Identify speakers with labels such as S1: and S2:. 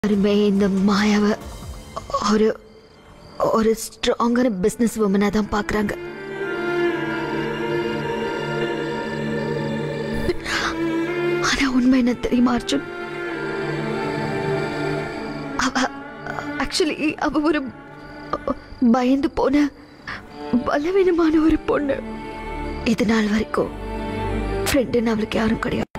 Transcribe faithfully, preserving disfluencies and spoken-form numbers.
S1: யாருமே இந்த மாயாவை ஒரு ஒரு ஸ்ட்ராங்கான பிசினஸ் உமனா தான் பாக்குறாங்க. ஆனா உண்மை என்ன தெரியுமா அர்ஜுன்? அவ ஆக்சுவலி அவ ஒரு பயந்து போன பலவீனமான ஒரு பொண்ணு. இது நாள் வரைக்கும் ஃப்ரெண்டுன்னு அவளுக்கு யாரும் கிடையாது.